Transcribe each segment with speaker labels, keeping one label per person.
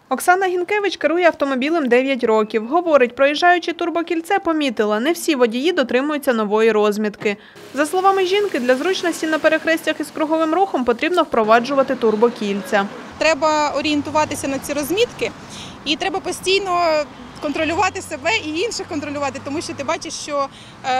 Speaker 1: Оксана Гінкевич керує автомобілем 9 років. Говорить, проїжджаючи турбокільце, помітила, не всі водії дотримуються нової розмітки. За словами жінки, для зручності на перехрестях із круговим рухом потрібно впроваджувати турбокільця.
Speaker 2: Треба орієнтуватися на ці розмітки і треба постійно контролювати себе і інших контролювати, тому що ти бачиш, що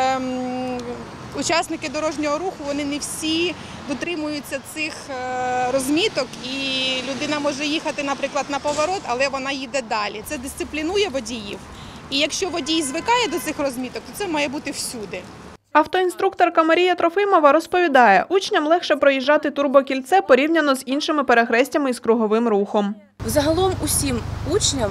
Speaker 2: учасники дорожнього руху, вони не всі дотримуються цих розміток, і людина може їхати, наприклад, на поворот, але вона їде далі. Це дисциплінує водіїв. І якщо водій звикає до цих розміток, то це має бути всюди.
Speaker 1: Автоінструкторка Марія Трофимова розповідає, учням легше проїжджати турбокільце порівняно з іншими перехрестями із круговим рухом.
Speaker 3: Загалом усім учням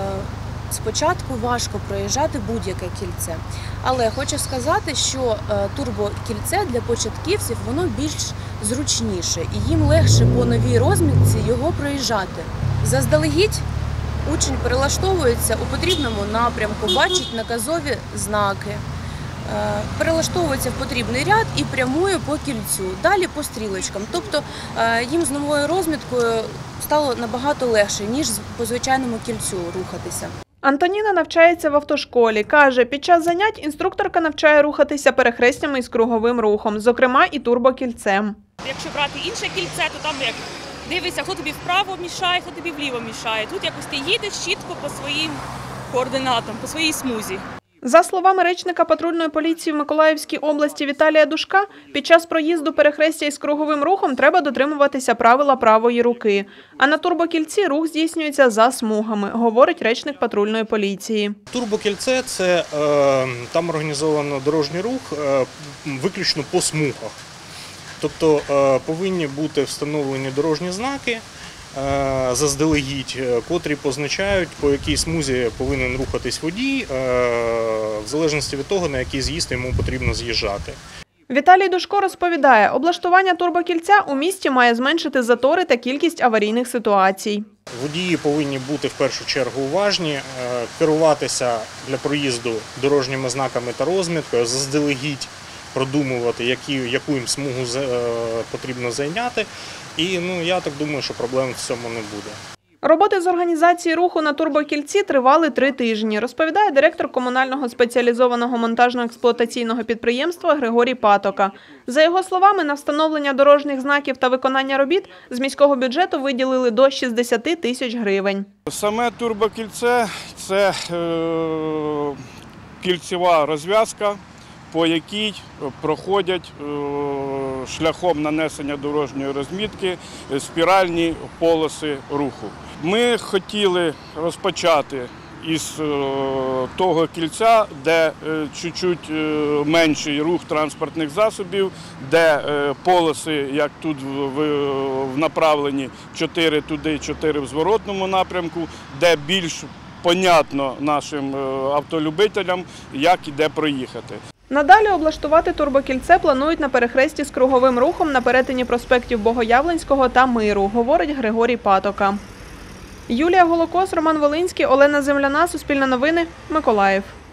Speaker 3: спочатку важко проїжджати будь-яке кільце. Але хочу сказати, що турбокільце для початківців воно більш зручніше і їм легше по новій розмітці його проїжджати. Заздалегідь учень перелаштовується у потрібному напрямку, бачить наказові знаки, перелаштовується в потрібний ряд і прямує по кільцю, далі по стрілочкам. Тобто їм з новою розміткою стало набагато легше, ніж по звичайному кільцю рухатися.
Speaker 1: Антоніна навчається в автошколі. Каже, під час занять інструкторка навчає рухатися перехрестями із круговим рухом, зокрема і турбокільцем.
Speaker 4: Якщо брати інше кільце, то там як дивишся, хто тобі вправо мішає, хто тобі вліво мішає. Тут якось ти їдеш чітко по своїм координатам, по своїй смузі.
Speaker 1: За словами речника патрульної поліції в Миколаївській області Віталія Душка, під час проїзду перехрестя із круговим рухом треба дотримуватися правила правої руки. А на турбокільці рух здійснюється за смугами, говорить речник патрульної поліції.
Speaker 5: Турбокільце – це там організовано дорожній рух виключно по смугах. Тобто повинні бути встановлені дорожні знаки заздалегідь, котрі позначають, по якій смузі повинен рухатись водій, в залежності від того, на який з'їзд йому потрібно з'їжджати.
Speaker 1: Віталій Душко розповідає, облаштування турбокільця у місті має зменшити затори та кількість аварійних ситуацій.
Speaker 5: Водії повинні бути в першу чергу уважні, керуватися для проїзду дорожніми знаками та розміткою, заздалегідь продумувати, яку їм смугу потрібно зайняти. І я так думаю, що проблем в цьому не буде.
Speaker 1: Роботи з організації руху на турбокільці тривали 3 тижні, розповідає директор комунального спеціалізованого монтажно-експлуатаційного підприємства Григорій Патока. За його словами, на встановлення дорожніх знаків та виконання робіт з міського бюджету виділили до 60 тисяч гривень.
Speaker 6: Саме турбокільце – це кільцева розв'язка, по якій проходять шляхом нанесення дорожньої розмітки спіральні полоси руху. Ми хотіли розпочати із того кільця, де чуть-чуть менший рух транспортних засобів, де полоси, як тут в направленні 4 туди, 4 в зворотному напрямку, де більш понятно нашим автолюбителям, як і де проїхати.
Speaker 1: Надалі облаштувати турбокільце планують на перехресті з круговим рухом на перетині проспектів Богоявленського та Миру, говорить Григорій Патока. Юлія Голокос, Роман Волинський, Олена Земляна, Суспільне новини, Миколаїв.